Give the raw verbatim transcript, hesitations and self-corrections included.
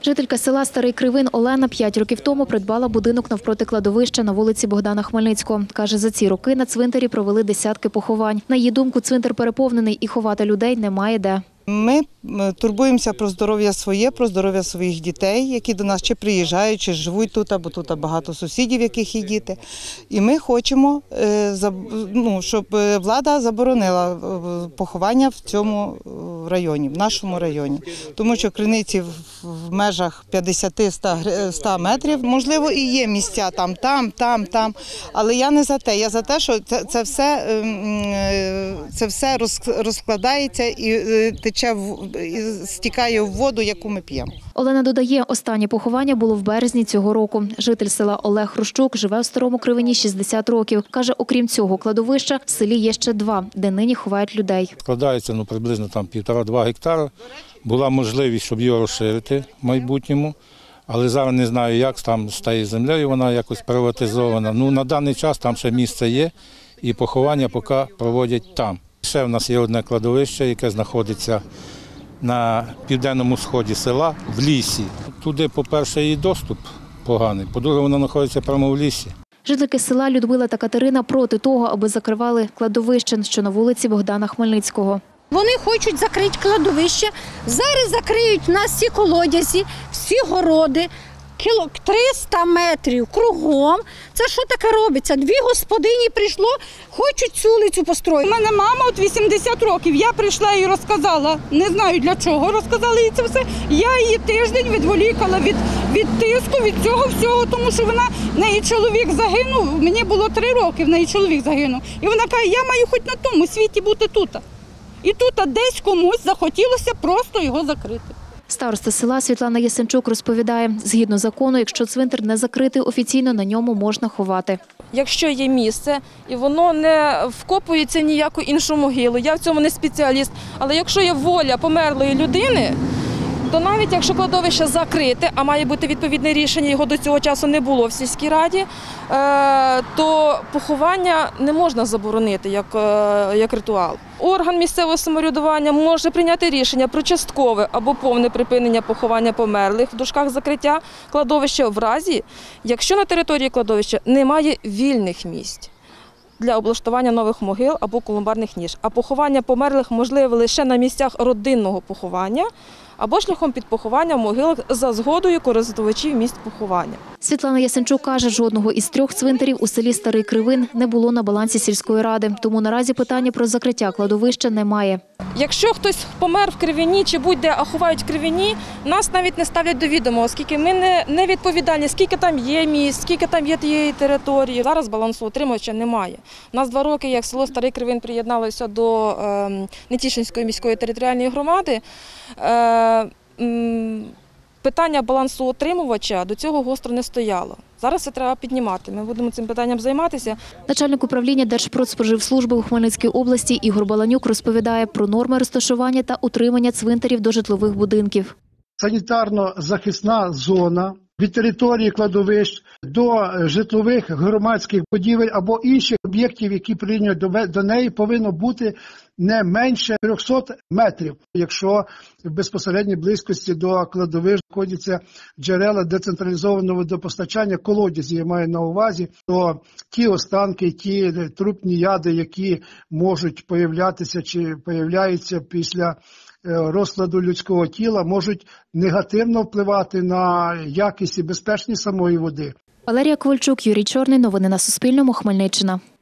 Жителька села Старий Кривин Олена п'ять років тому придбала будинок навпроти кладовища на вулиці Богдана Хмельницького. Каже, за ці роки на цвинтарі провели десятки поховань. На її думку, цвинтар переповнений і ховати людей немає де. Ми турбуємося про здоров'я своє, про здоров'я своїх дітей, які до нас чи приїжджають, чи живуть тут, або тут багато сусідів, яких є діти. І ми хочемо, ну, щоб влада заборонила поховання в цьому районі, в нашому районі. Тому що криниці в межах п'ятдесят-ста метрів, можливо, і є місця там, там, там, там. Але я не за те. Я за те, що це, це, все, це все розкладається і тече, стікає в воду, яку ми п'ємо. Олена додає, останнє поховання було в березні цього року. Житель села Олег Хрущук живе в Старому Кривині шістдесят років. Каже, окрім цього кладовища, в селі є ще два, де нині ховають людей. Складається ну, приблизно там півтора-два гектара. Була можливість, щоб його розширити в майбутньому. Але зараз не знаю, як там з тією землею, вона якось приватизована. Ну, на даний час там ще місце є і поховання поки проводять там. Ще в нас є одне кладовище, яке знаходиться на південному сході села, в лісі. Туди, по-перше, і доступ поганий, по-друге, воно знаходиться прямо в лісі. Жительки села Людмила та Катерина проти того, аби закривали кладовище, що на вулиці Богдана Хмельницького. Вони хочуть закрити кладовище, зараз закриють нас всі колодязі, всі городи, триста метрів кругом. Це що таке робиться? Дві господині прийшло, хочуть цю вулицю построїти. У мене мама от вісімдесят років, я прийшла і розказала, не знаю для чого, розказала їй це все. Я її тиждень відволікала від, від тиску, від цього всього, тому що вона, в неї чоловік загинув, мені було три роки, в неї чоловік загинув. І вона каже, я маю хоч на тому світі бути тут. І тут десь комусь захотілося просто його закрити. Староста села Світлана Ясенчук розповідає, згідно закону, якщо цвинтар не закритий офіційно, на ньому можна ховати. Якщо є місце і воно не вкопується ніяку іншу могилу, я в цьому не спеціаліст, але якщо є воля померлої людини, то навіть якщо кладовище закрите, а має бути відповідне рішення, його до цього часу не було в сільській раді, то поховання не можна заборонити як, як ритуал. Орган місцевого самоврядування може прийняти рішення про часткове або повне припинення поховання померлих в дужках закриття кладовища в разі, якщо на території кладовища немає вільних місць для облаштування нових могил або колумбарних ніж. А поховання померлих можливе лише на місцях родинного поховання або шляхом підпоховання в могилах за згодою користувачів місць поховання. Світлана Ясенчук каже, жодного із трьох цвинтарів у селі Старий Кривин не було на балансі сільської ради, тому наразі питання про закриття кладовища немає. Якщо хтось помер в Кривині чи будь-де, а ховають в Кривині, нас навіть не ставлять до відома, оскільки ми не, не відповідальні, скільки там є місць, скільки там є тієї території. Зараз балансоутримувача немає. У нас два роки, як село Старий Кривин приєдналося до е, Нетішинської міської територіальної громади, е, м, питання балансоутримувача до цього гостро не стояло. Зараз це треба піднімати. Ми будемо цим питанням займатися. Начальник управління Держпродспоживслужби у Хмельницькій області Ігор Баланюк розповідає про норми розташування та утримання цвинтарів до житлових будинків. Санітарно-захисна зона від території кладовищ до житлових громадських будівель або інших об'єктів, які прийняті до неї, повинно бути не менше трьохсот метрів. Якщо в безпосередній близькості до кладовищ знаходяться джерела децентралізованого водопостачання, колодязі, я маю на увазі, то ті останки, ті трупні яди, які можуть появлятися чи появляються після розкладу людського тіла, можуть негативно впливати на якість і безпечність самої води. Валерія Ковальчук, Юрій Чорний. Новини на Суспільному. Хмельниччина.